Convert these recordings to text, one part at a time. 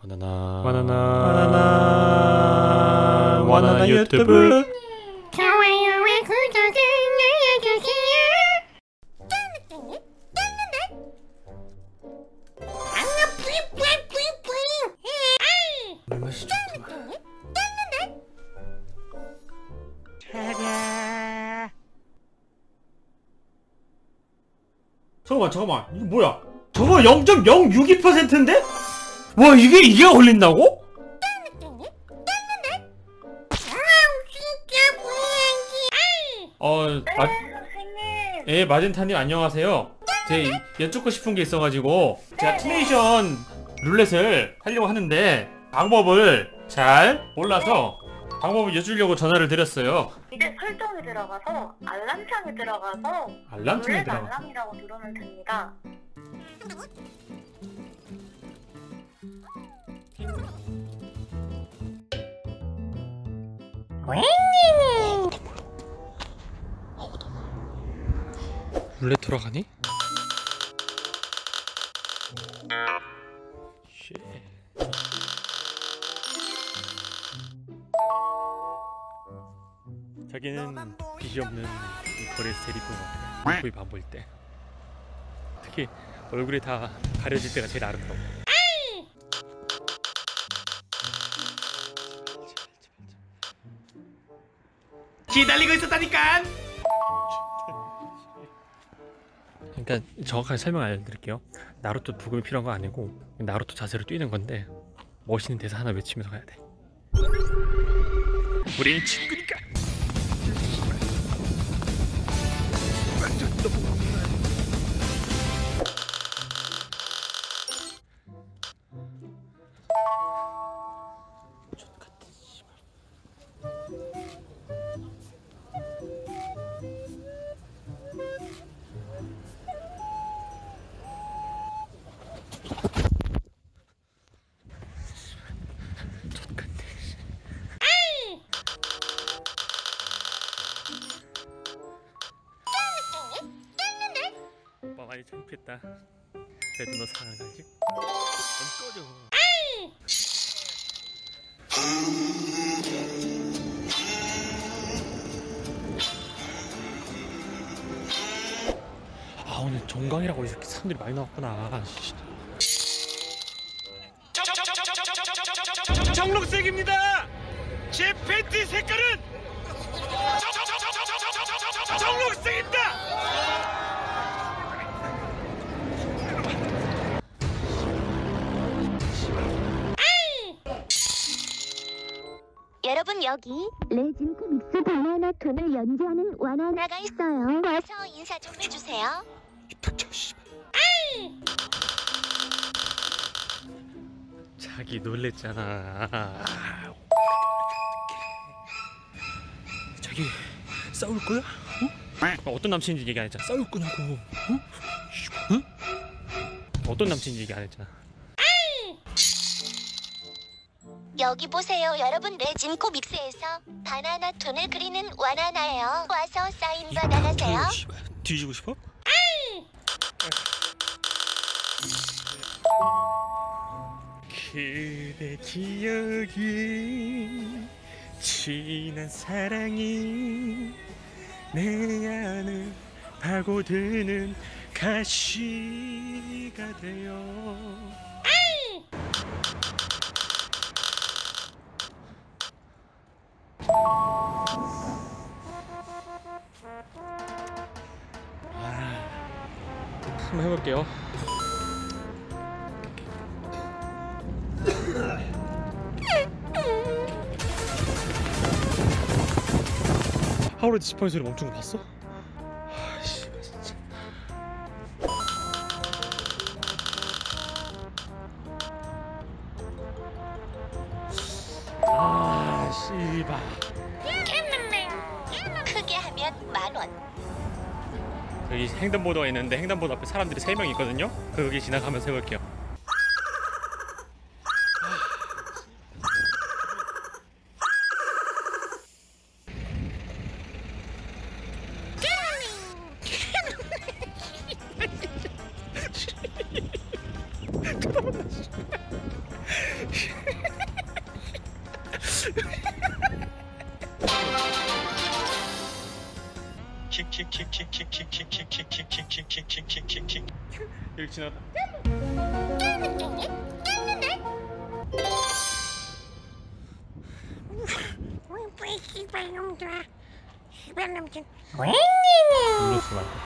바나나 유튜브. 좋아요와 구독을 눌러주세요. 물맛이 좋구만. 잠깐만 이거 뭐야? 저거 0.062%인데? 와 이게 걸린다고? 예, 마젠타님 안녕하세요. 제가 여쭙고 싶은 게 있어가지고 제가 투네이션 룰렛을 하려고 하는데 방법을 잘 몰라서 방법을 여쭈려고 전화를 드렸어요. 이제 설정에 들어가서 알람창에 들어가서 알람창에 룰렛 들어가. 알람이라고 누르면 됩니다. 룰렛 돌아가니? 쉣. 자기는 빚이 없는 이 거래에서 제일 이쁜 것 같아. 거의 밥 볼 때. 특히 얼굴이 다 가려질 때가 제일 아름다워. 기다리고 있었다니까. 그러니까 정확하게 설명 알려드릴게요. 나루토 부금이 필요한 거 아니고 나루토 자세로 뛰는 건데 멋있는 대사 하나 외치면서 가야 돼. 우리는 친구니까. 오빠 많이 창피했다. 그래도 너 사랑하지? 넌 꺼져. 아 오늘 종강이라고 이렇게 사람들이 많이 나왔구나. 정록색입니다. 제 팬티 색깔은 정록색입니다. 여러분 여기 레진코 믹스 바나나 톤을 연주하는 와나나가 있어요. 와서 인사 좀 해주세요. 자기 놀랬잖아. 자기 싸울 거야? 어떤 남친인지 얘기 안 했잖아. 싸울 거냐고. 응? 어떤 남친인지 얘기 안 했잖아. 여기 보세요 여러분 레진코 믹스에서 바나나 톤을 그리는 와나나예요. 와서 사인 받아가세요. 뒤지고 싶어? 그대 기억이 진한 사랑이 내 안을 파고드는 가시가 돼요. 한번 해볼게요. 하울의 지팡이 소리 멈춘 거 봤어? 아씨 진짜. 아 씨발. 크게 하면 10,000원. 여기 횡단보도가 있는데 횡단보도 앞에 사람들이 3명 있거든요? 거기 지나가면서 해볼게요. 여기 지나가. 눌렀어 말고.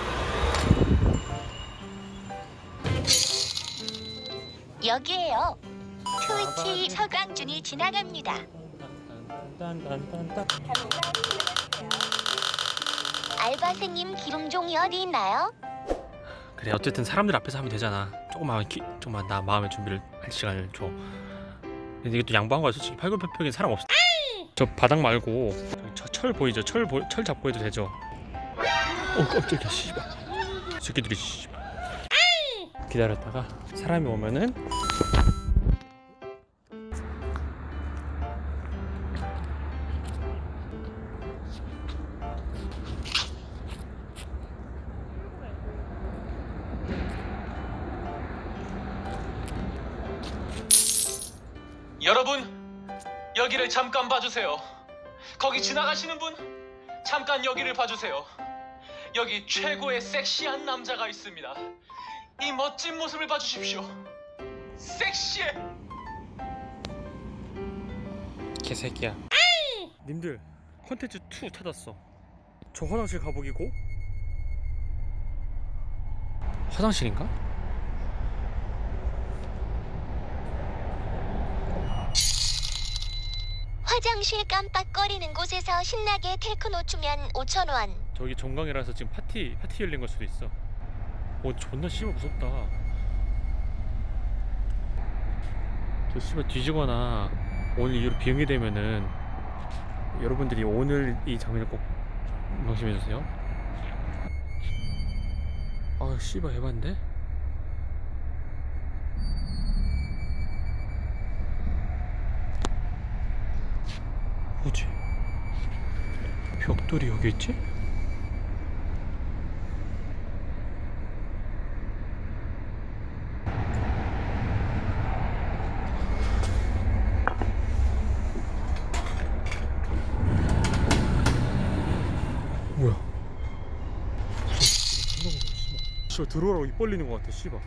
여기에요. 트위치 서강준이 지나갑니다. 알바생님 기름종이 어디 있나요? 그래 어쨌든 사람들 앞에서 하면 되잖아. 조금만 나 마음의 준비를 할 시간을 줘. 근데 이게 또 양보한 거야. 솔직히 팔굽혀펴기엔 사람 없어. 저 바닥 말고 저 철 보이죠? 철 잡고 해도 되죠? 깜짝이야 씨발. 새끼들이 씨발. 기다렸다가 사람이 오면은 여러분, 여기를 잠깐 봐주세요. 거기 지나가시는 분, 잠깐 여기를 봐주세요. 여기 최고의 섹시한 남자가 있습니다. 이 멋진 모습을 봐주십시오. 섹시해! 개새끼야. 님들 콘텐츠 2 찾았어. 저 화장실 가보기고? 화장실인가? 화장실 깜빡거리는 곳에서 신나게 테크노 추면 5,000원. 저기 종강이라서 지금 파티 열린 걸 수도 있어. 존나 씨발 무섭다. 저 씨발 뒤지거나 오늘 이후로 비용이 되면은 여러분들이 오늘 이 장면을 꼭 명심해주세요. 아 씨발 해봤는데? 뭐지? 벽돌이 여기 있지? 뭐야? 씨발 들어오라고 입 벌리는 것 같아 씨발.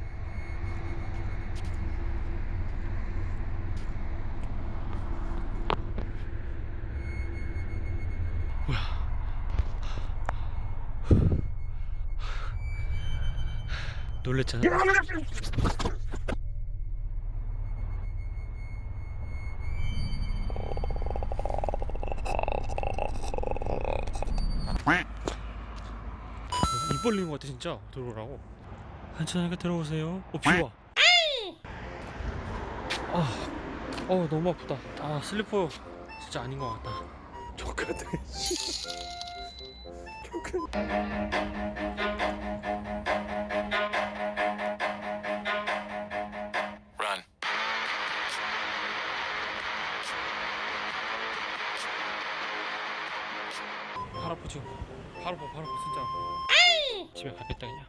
뭐야? 놀랬잖아. 입 벌리는 것 같아 진짜. 들어오라고. 괜찮으니까 들어오세요. 비와. 너무 아프다. 슬리퍼 진짜 아닌 것 같다. 족같아. Run. 발 아파 지금. 발 아파 진짜. 집에 가겠다 그냥.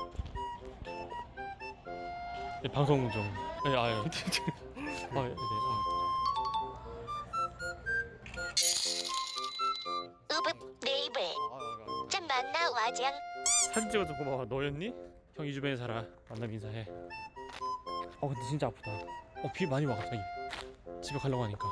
네, 방송 좀. 네. 으붓 네이버. 짠 만나 와장. 사진 찍어서 고마워. 너였니? 형 이 주변에 살아. 만나면 인사해. 근데 진짜 아프다. 비 많이 와 갑자기. 집에 가려고 하니까.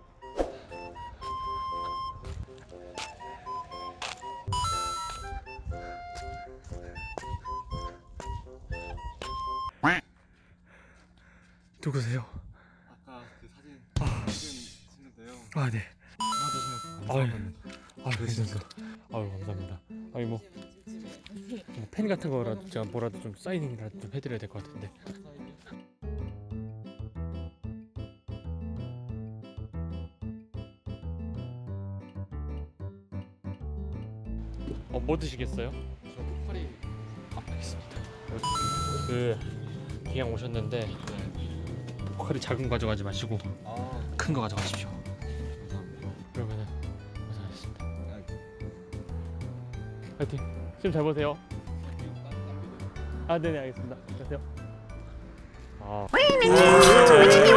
누구세요? 아까 그 사진 찍는데요. 네. 괜찮습니다. 감사합니다. 펜 같은 거라도 제가 뭐라도 좀 사인이라도 좀 해드려야 될 것 같은데. 뭐 드시겠어요? 저 포카리. 알겠습니다. 그 기왕 오셨는데 포카리 작은 거 가져가지 마시고 큰 거 가져가십시오. 감사합니다. 그러면은 고생하셨습니다. 파이팅. 시험 잘 보세요. 네네 알겠습니다. 안녕하세요.